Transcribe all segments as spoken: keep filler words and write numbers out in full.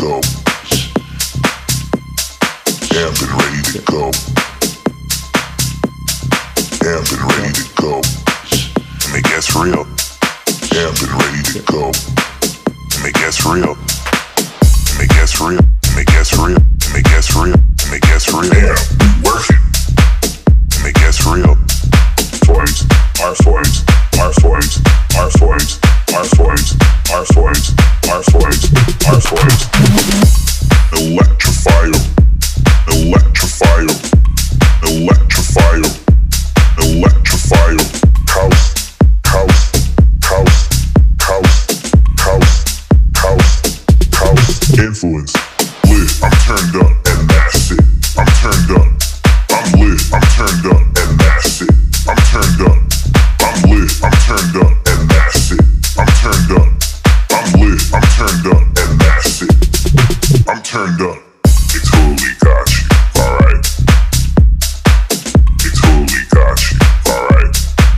go. Amped and ready to go. Amped and ready to go. Let me guess real. Amped and ready to go. Let me guess real. Let me guess real. Let me guess real. Let me guess real. Let me guess real. Damn, work it. Let me guess real. Flames, our flames, our flames, our flames, our flames, our flames, our flames, our flames. Electrify 'em, electrify 'em, electrify 'em, electrify 'em. House, house, house, house, house, house, house. Influence, lit, I'm turned up and that's it. I'm turned up, I'm lit, I'm turned up and that's it. I'm turned up, I'm lit, I'm turned up and that's it. I'm turned up, I'm lit, I'm turned up and that's it. I'm turned up, it totally got you, alright. It totally got you, alright.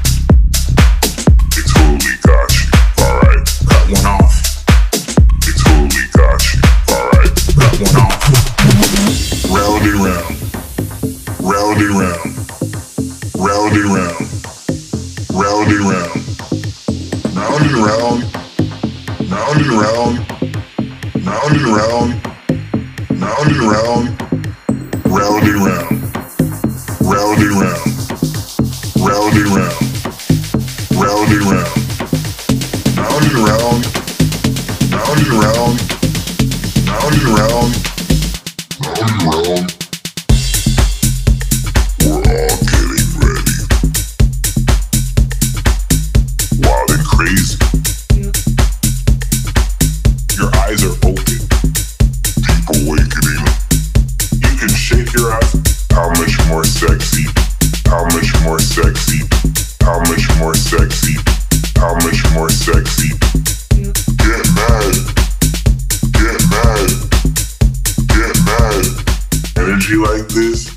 It totally got you, alright. Cut one off. It totally got you, alright. Cut one off. Round and round, round and round, round and round, round and round, round and round, round and round, round and round, round and round, round and round, round and round, round and round, round and round, round and round, round and round, round and round, round and round. We're all getting ready. Wild and crazy. Your eyes are open. People awakening. You can shake your ass. How much more sexy? How much more sexy? How much more sexy? How much more sexy? Get mad. Get mad. Get mad. Energy like this.